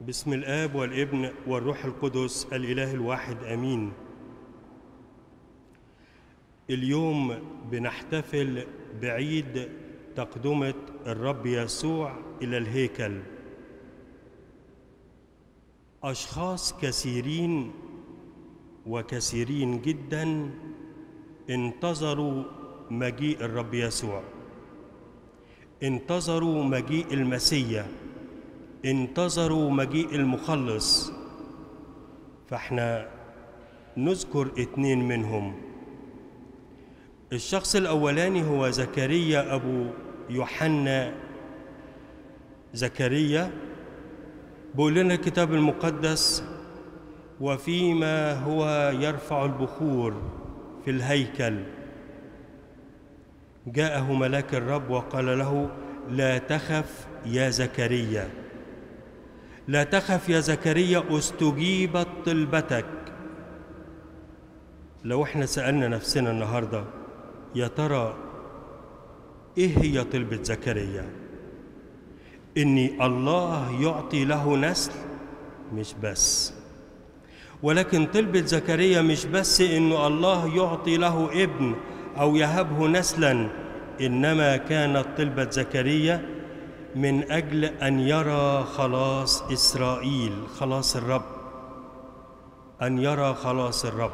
بسم الآب والابن والروح القدس الإله الواحد آمين. اليوم بنحتفل بعيد تقدمة الرب يسوع إلى الهيكل. أشخاص كثيرين وكثيرين جدا انتظروا مجيء الرب يسوع، انتظروا مجيء المسيح، انتظروا مجيء المخلص. فاحنا نذكر 2 منهم. الشخص الأولاني هو زكريا أبو يوحنا. زكريا بيقول لنا الكتاب المقدس: وفيما هو يرفع البخور في الهيكل جاءه ملاك الرب وقال له: لا تخف يا زكريا، لا تخف يا زكريا، استجيبت طلبتك. لو احنا سألنا نفسنا النهاردة يا ترى ايه هي طلبة زكريا؟ إن الله يعطي له نسل مش بس، ولكن طلبة زكريا مش بس إنه الله يعطي له ابن أو يهبه نسلا، إنما كانت طلبة زكريا من أجل أن يرى خلاص إسرائيل، خلاص الرب، أن يرى خلاص الرب.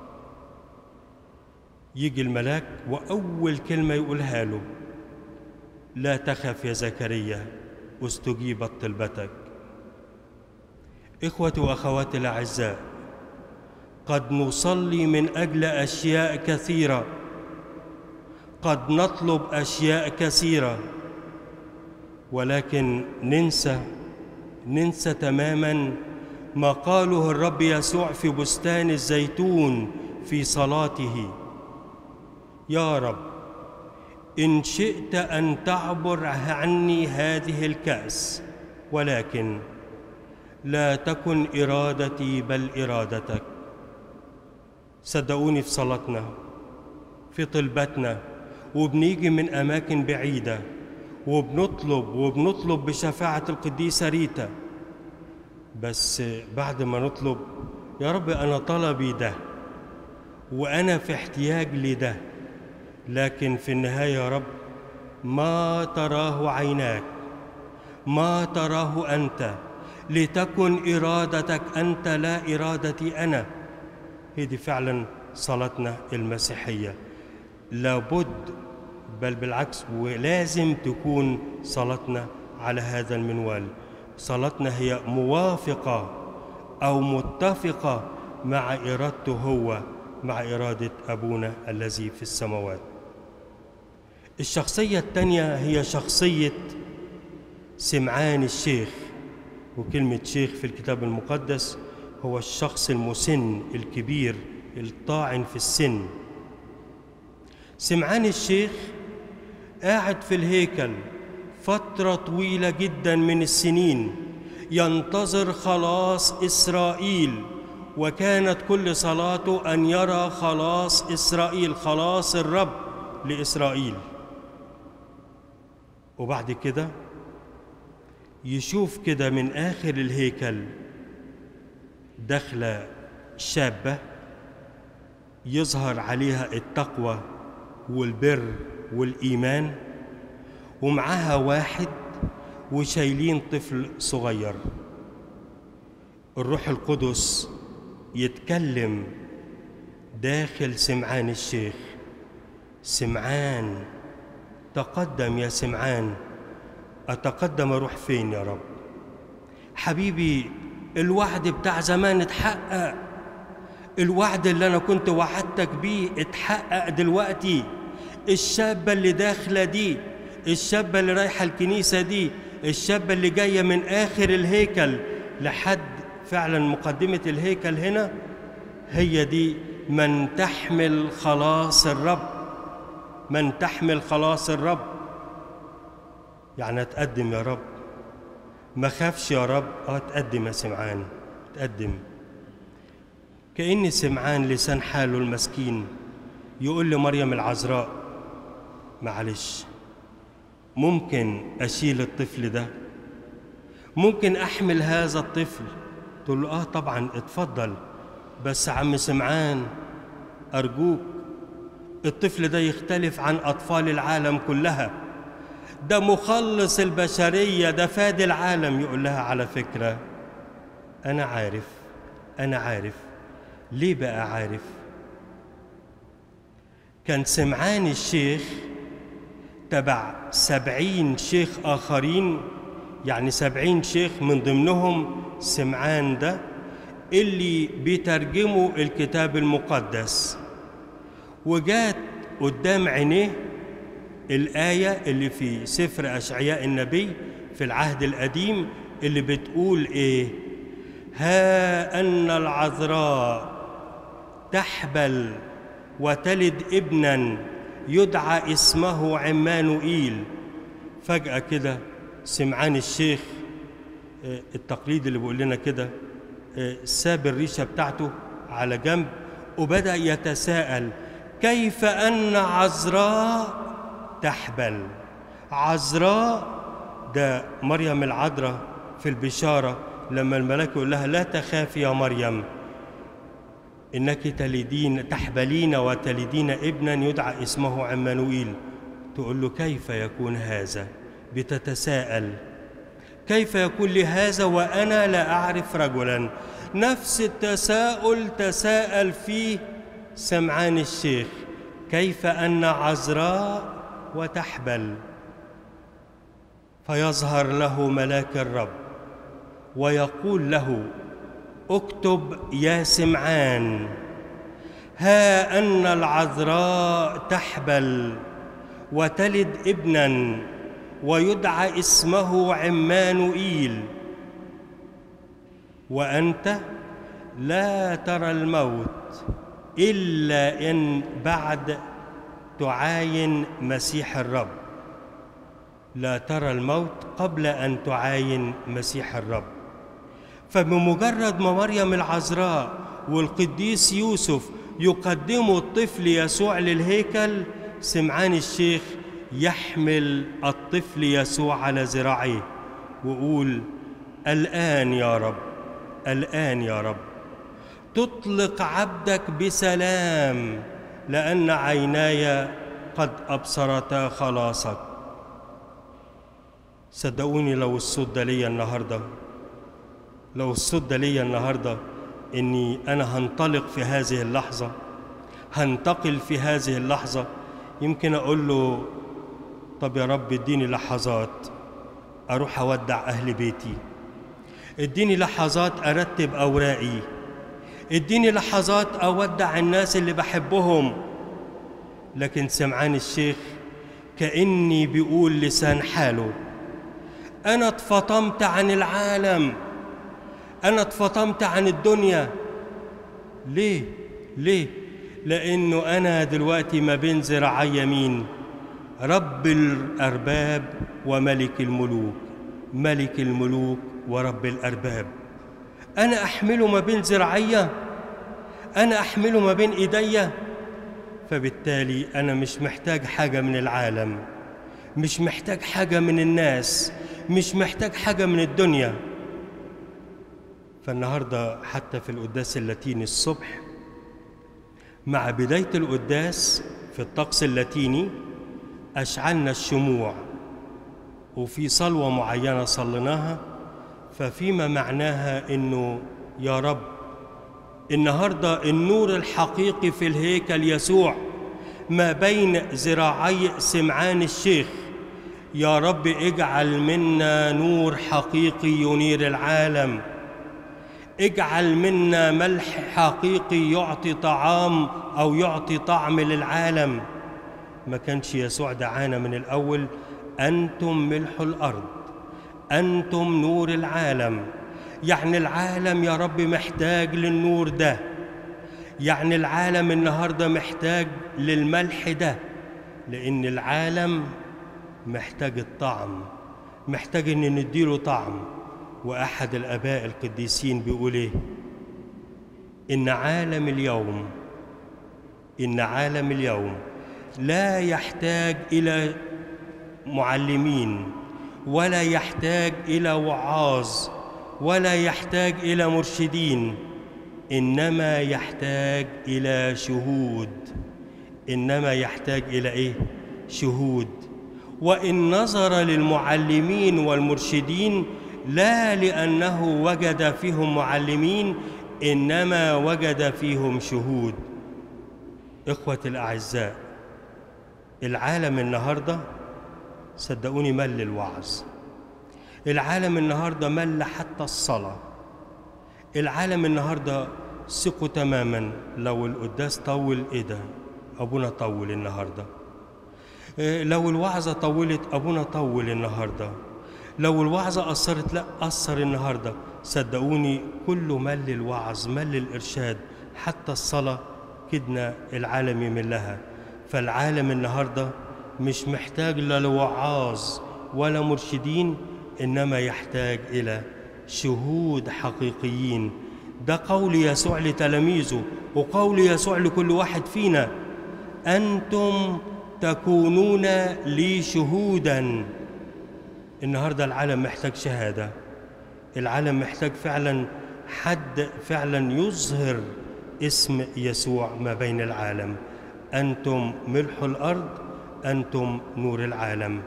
يجي الملاك وأول كلمة يقولها له: لا تخف يا زكريا، استجيبت طلبتك. إخوتي وأخواتي الأعزاء، قد نصلي من أجل أشياء كثيرة، قد نطلب أشياء كثيرة، ولكن ننسى تماما ما قاله الرب يسوع في بستان الزيتون في صلاته: يا رب إن شئت أن تعبر عني هذه الكأس، ولكن لا تكن إرادتي بل إرادتك. صدقوني، في صلاتنا، في طلبتنا، وبنيجي من أماكن بعيدة وبنطلب بشفاعة القديسة ريتا، بس بعد ما نطلب: يا رب أنا طلبي ده وأنا في احتياج لده، لكن في النهاية يا رب ما تراه عيناك، ما تراه أنت، لتكن إرادتك أنت لا إرادتي أنا. هذه فعلا صلاتنا المسيحية، لابد بل بالعكس ولازم تكون صلاتنا على هذا المنوال. صلاتنا هي موافقة أو متفقة مع إرادته هو، مع إرادة أبونا الذي في السماوات. الشخصية الثانية هي شخصية سمعان الشيخ. وكلمة شيخ في الكتاب المقدس هو الشخص المسن الكبير الطاعن في السن. سمعان الشيخ قاعد في الهيكل فترة طويلة جدا من السنين ينتظر خلاص إسرائيل، وكانت كل صلاته أن يرى خلاص إسرائيل، خلاص الرب لإسرائيل. وبعد كده يشوف كده من آخر الهيكل دخلة شابة يظهر عليها التقوى والبر والإيمان، ومعها واحد وشايلين طفل صغير. الروح القدس يتكلم داخل سمعان الشيخ: سمعان تقدم يا سمعان. أتقدم أروح فين يا رب؟ حبيبي، الوعد بتاع زمان اتحقق، الوعد اللي أنا كنت وعدتك بيه اتحقق دلوقتي. الشابة اللي داخلة دي، الشابة اللي رايحة الكنيسة دي، الشابة اللي جاية من آخر الهيكل لحد فعلا مقدمة الهيكل هنا، هي دي من تحمل خلاص الرب، من تحمل خلاص الرب. يعني اتقدم يا رب، ما خافش يا رب. اتقدم يا سمعان، اتقدم. كأن سمعان لسان حاله المسكين يقول لمريم العذراء: معلش، ممكن أشيل الطفل ده، ممكن أحمل هذا الطفل؟ تقول له طبعا اتفضل، بس عم سمعان أرجوك الطفل ده يختلف عن أطفال العالم كلها، ده مخلص البشرية، ده فادي العالم. يقول لها على فكرة أنا عارف. ليه بقى عارف؟ كان سمعان الشيخ تبع 70 شيخ آخرين، يعني 70 شيخ من ضمنهم سمعان ده اللي بيترجموا الكتاب المقدس. وجات قدام عينيه الآية اللي في سفر أشعياء النبي في العهد القديم اللي بتقول إيه؟ ها أن العذراء تحبل وتلد ابنا يدعى اسمه عمانوئيل. فجأة كده سمعان الشيخ التقليد اللي بيقول لنا كده ساب الريشة بتاعته على جنب وبدأ يتساءل كيف أن عذراء تحبل. عذراء ده مريم العذراء في البشارة لما الملاك يقول لها لا تخافي يا مريم إنك تحبلين وتلدين ابنا يدعى اسمه عمانوئيل. تقول له كيف يكون هذا؟ بتتساءل كيف يكون لي هذا وأنا لا أعرف رجلا؟ نفس التساؤل تساءل فيه سمعان الشيخ، كيف أن عذراء وتحبل؟ فيظهر له ملاك الرب ويقول له اكتب يا سمعان ها أن العذراء تحبل وتلد ابنا ويدعى اسمه عمانوئيل وأنت لا ترى الموت إلا إن بعد تعاين مسيح الرب. لا ترى الموت قبل أن تعاين مسيح الرب. فبمجرد ما مريم العذراء والقديس يوسف يقدموا الطفل يسوع للهيكل، سمعان الشيخ يحمل الطفل يسوع على ذراعيه ويقول الآن يا رب، الآن يا رب تطلق عبدك بسلام لأن عيناي قد أبصرتا خلاصك. صدقوني لو الصوت ده ليا النهارده، لو الصوت ده ليا النهارده إني أنا هنطلق في هذه اللحظة، هنتقل في هذه اللحظة، يمكن أقول له طب يا رب اديني لحظات أروح أودع أهل بيتي، اديني لحظات أرتب أوراقي، اديني لحظات أودع الناس اللي بحبهم. لكن سمعان الشيخ كأني بيقول لسان حاله أنا اتفطمت عن العالم، أنا اتفطمت عن الدنيا. ليه؟ ليه؟ لأنه أنا دلوقتي ما بين ذراعي مين؟ رب الأرباب وملك الملوك، ملك الملوك ورب الأرباب. أنا أحمله ما بين ذراعي، أنا أحمله ما بين إيدي. فبالتالي أنا مش محتاج حاجة من العالم، مش محتاج حاجة من الناس، مش محتاج حاجة من الدنيا. فالنهاردة حتى في القداس اللاتيني الصبح مع بداية القداس في الطقس اللاتيني أشعلنا الشموع وفي صلوة معينة صليناها، ففيما معناها إنه يا رب النهاردة النور الحقيقي في الهيكل يسوع ما بين ذراعي سمعان الشيخ. يا رب اجعل منا نور حقيقي ينير العالم، اجعل منا ملح حقيقي يعطي طعام أو يعطي طعم للعالم. ما كانش يسوع دعانا من الأول أنتم ملح الأرض، أنتم نور العالم؟ يعني العالم يا رب محتاج للنور ده، يعني العالم النهاردة محتاج للملح ده، لأن العالم محتاج الطعم، محتاج إن نديله طعم. وأحد الآباء القديسين بيقول إيه؟ إن عالم اليوم لا يحتاج إلى معلمين ولا يحتاج إلى وعاظ ولا يحتاج إلى مرشدين، إنما يحتاج إلى شهود. إنما يحتاج إلى إيه؟ شهود. وإن نظر للمعلمين والمرشدين لا لأنه وجد فيهم معلمين، إنما وجد فيهم شهود. إخوتي الأعزاء، العالم النهاردة صدقوني مل الوعظ، العالم النهاردة مل حتى الصلاة، العالم النهاردة ثقوا تماما لو القداس طول إيه ده؟ أبونا طول النهاردة. لو الوعظة طولت أبونا طول النهاردة. لو الوعظة قصرت لا قصر النهاردة. صدقوني كله مل الوعظ، مل الإرشاد، حتى الصلاة كدنا العالم يملها. فالعالم النهاردة مش محتاج لا لوعاظ ولا مرشدين، إنما يحتاج إلى شهود حقيقيين. ده قول يسوع لتلاميذه وقول يسوع لكل واحد فينا: أنتم تكونون لي شهودا. النهاردة العالم محتاج شهادة، العالم محتاج فعلا حد فعلا يظهر اسم يسوع ما بين العالم. أنتم ملح الأرض، أنتم نور العالم.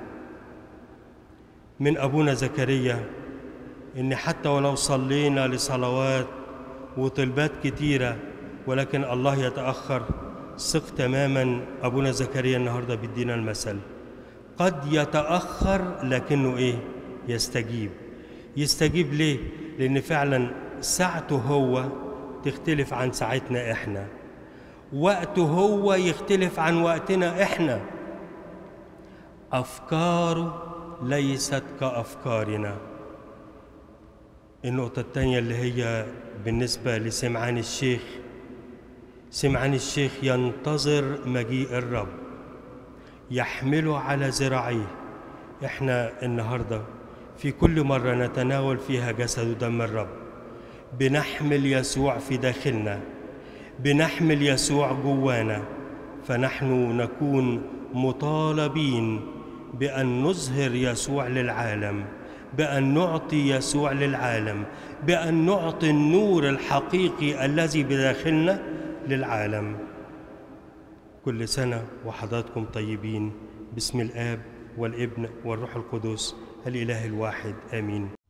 من أبونا زكريا إن حتى ولو صلينا لصلوات وطلبات كتيرة ولكن الله يتأخر، ثق تماما أبونا زكريا النهاردة بيدينا المثل. قد يتأخر لكنه إيه؟ يستجيب. يستجيب ليه؟ لأن فعلا ساعته هو تختلف عن ساعتنا إحنا، وقته هو يختلف عن وقتنا إحنا، أفكاره ليست كأفكارنا. النقطة الثانية اللي هي بالنسبة لسمعان الشيخ، سمعان الشيخ ينتظر مجيء الرب، يحمله على ذراعيه. احنا النهاردة في كل مرة نتناول فيها جسد ودم الرب بنحمل يسوع في داخلنا، بنحمل يسوع جوانا، فنحن نكون مطالبين بأن نظهر يسوع للعالم، بأن نعطي يسوع للعالم، بأن نعطي النور الحقيقي الذي بداخلنا للعالم. كل سنة وحضراتكم طيبين، باسم الآب والابن والروح القدس الإله الواحد، آمين.